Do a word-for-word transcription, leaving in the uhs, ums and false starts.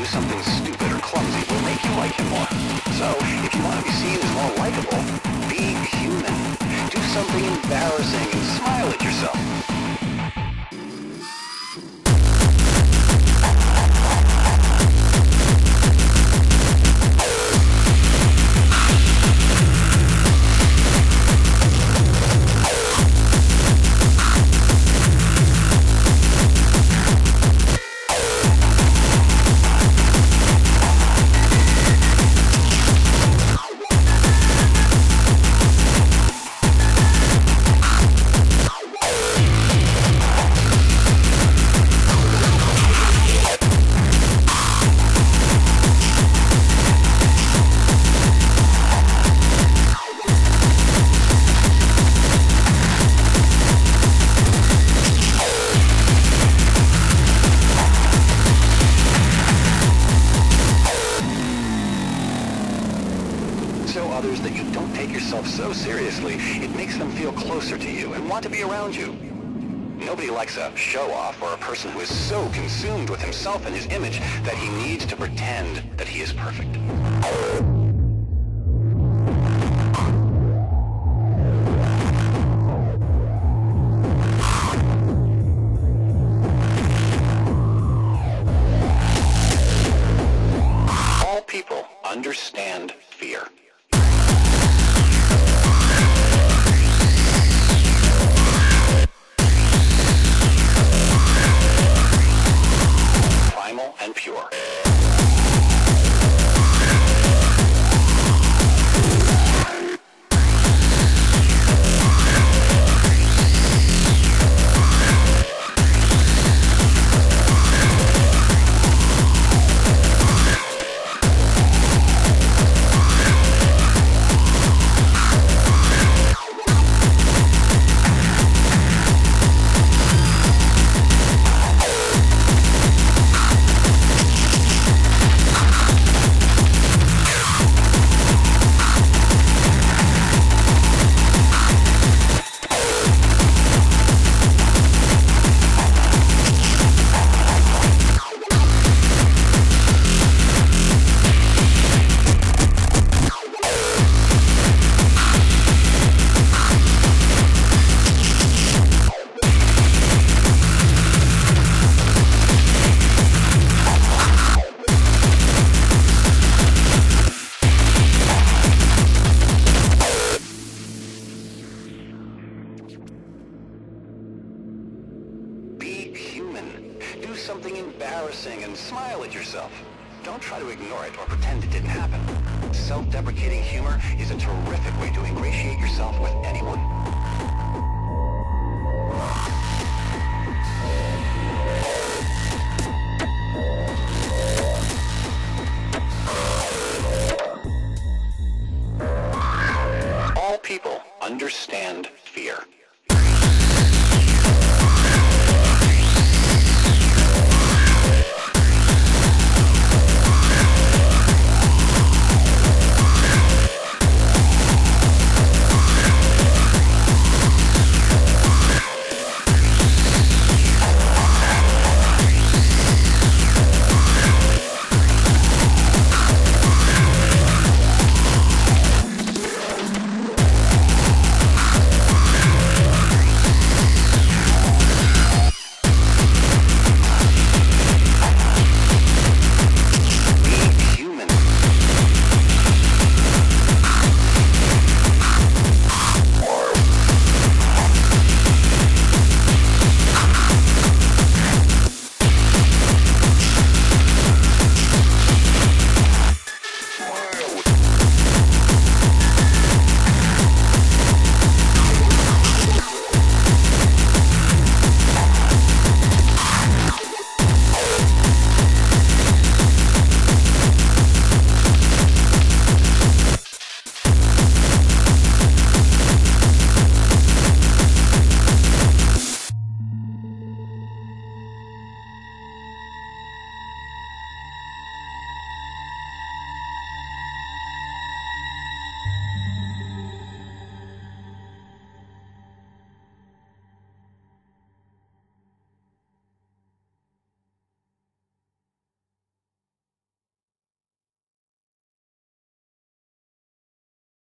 something stupid or clumsy will make you like him more. So, if you want to be seen as more likable, be human. Do something embarrassing and smile at yourself. Show others that you don't take yourself so seriously, it makes them feel closer to you and want to be around you. Nobody likes a show-off or a person who is so consumed with himself and his image that he needs to pretend that he is perfect. All people understand fear. And pure. Do something embarrassing and smile at yourself. Don't try to ignore it or pretend it didn't happen. Self-deprecating humor is a terrific way to ingratiate yourself with anyone.